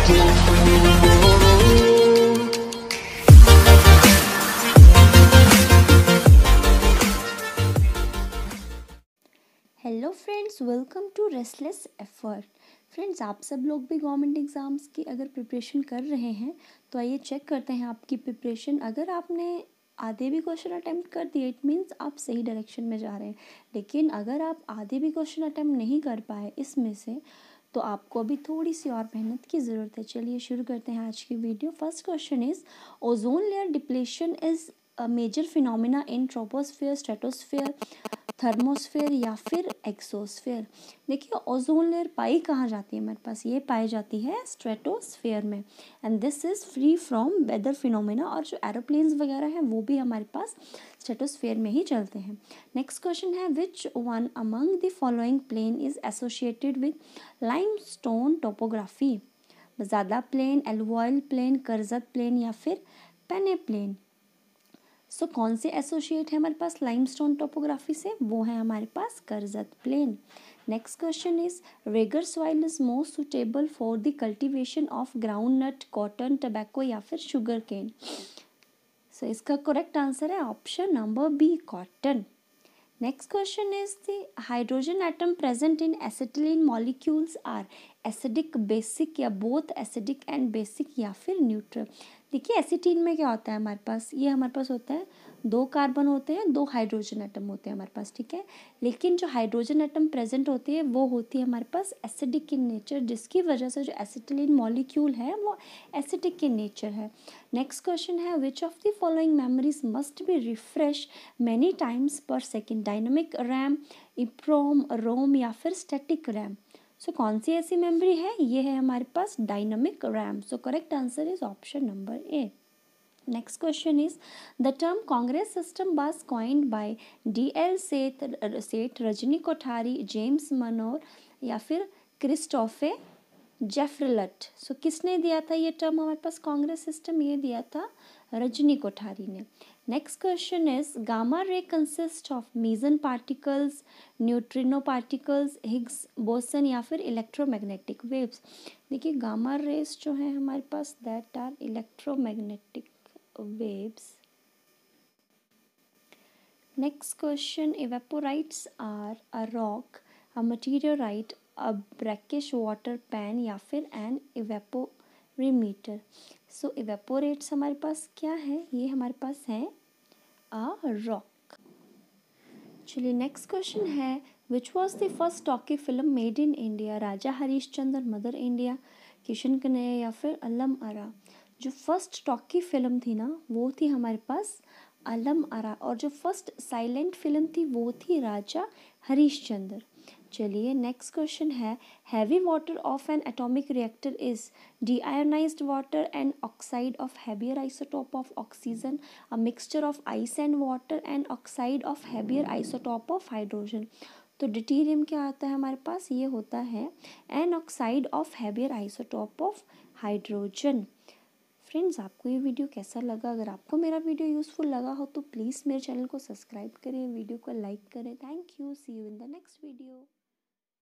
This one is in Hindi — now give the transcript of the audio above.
Hello friends, welcome to restless effort. Friends, आप सब लोग भी गवर्नमेंट एग्ज़ाम्स की अगर प्रिपरेशन कर रहे हैं तो आइए चेक करते हैं आपकी प्रिपरेशन। अगर आपने आधे भी क्वेश्चन अटैम्प्ट कर दिए, इट मीन्स आप सही डायरेक्शन में जा रहे हैं। लेकिन अगर आप आधे भी क्वेश्चन अटैम्प्ट नहीं कर पाए इसमें से, तो आपको अभी थोड़ी सी और मेहनत की ज़रूरत है। चलिए शुरू करते हैं आज की video. First question is, ozone layer depletion is a major phenomena in troposphere, stratosphere, thermosphere या फिर एक्सोस्फेयर। देखिए, ओजोन लेयर पाई कहाँ जाती है हमारे पास? ये पाई जाती है स्ट्रेटोस्फेयर में, and this is free from weather phenomena. और जो एरोप्लेन्स वगैरह हैं वो भी हमारे पास स्ट्रेटोस्फेयर में ही चलते हैं। नेक्स्ट क्वेश्चन है, which one among the following plain is associated with limestone topography? ज़्यादा plain, alluvial plain, karst plain या फिर पेने प्लेन। सो कौन से एसोसिएट है हमारे पास लाइमस्टोन टोपोग्राफी से? वो है हमारे पास karst plain. Next question is, regur soil is most suitable for the cultivation of groundnut, cotton, tobacco या फिर शुगर केन। सो इसका करेक्ट आंसर है option number B, cotton. Next question is, the hydrogen atom present in acetylene molecules are acidic, basic या both acidic and basic या फिर neutral। देखिए, एसिटीन में क्या होता है हमारे पास? ये हमारे पास होता है 2 कार्बन होते हैं, 2 हाइड्रोजन एटम होते हैं हमारे पास, ठीक है। लेकिन जो हाइड्रोजन एटम प्रेजेंट होती है वो होती है हमारे पास एसिडिक इन नेचर, जिसकी वजह से जो एसिटिलीन मॉलिक्यूल है वो एसिडिक इन नेचर है। नेक्स्ट क्वेश्चन है, which of the following memories must be refresh many times per second? Dynamic RAM, EPROM, ROM या फिर स्टैटिक रैम। सो कौन सी ऐसी मेमोरी है? ये है हमारे पास dynamic RAM. So correct answer is option number A. Next question is, the term Congress system was coined by D.L. Seth, Rajni Kothari, James Manor या फिर क्रिस्टोफे जेफरलट। सो किसने दिया था ये टर्म हमारे पास कांग्रेस सिस्टम? ये दिया था रजनी कोठारी ने। Next question is, gamma ray consist of meson particles, neutrino particles, Higgs boson या फिर इलेक्ट्रोमैग्नेटिक वेव्स। देखिए, गामा रेस जो है हमारे पास that are electromagnetic waves. Next question, evaporites are a rock, a meteorite, a brackish water pan या फिर an evaporimeter। So evaporates हमारे पास क्या है? ये हमारे पास है a rock। चलिए नेक्स्ट क्वेश्चन है, which was the first talkie film made in India? Raja Harishchandra, Mother India, Kishan Kanhaiya या फिर अलम आरा। जो फर्स्ट टॉकी फिल्म थी ना वो थी हमारे पास अलम आरा, और जो फर्स्ट साइलेंट फिल्म थी वो थी राजा हरीशचंद्र। चलिए नेक्स्ट क्वेश्चन है, heavy water of an atomic reactor is deionised water and oxide of heavier isotope of oxygen, a mixture of ice and water and oxide of heavier isotope of hydrogen. तो ड्यूटेरियम क्या आता है हमारे पास? ये होता है an oxide of heavier isotope of hydrogen. Friends, आपको ये वीडियो कैसा लगा? अगर आपको मेरा वीडियो यूज़फुल लगा हो तो प्लीज़ मेरे चैनल को सब्सक्राइब करें, वीडियो को लाइक करें। Thank you, see you in the next video.